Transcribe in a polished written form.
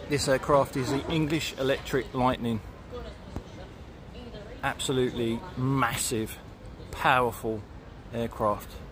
This aircraft is the English Electric Lightning. Absolutely massive, powerful aircraft.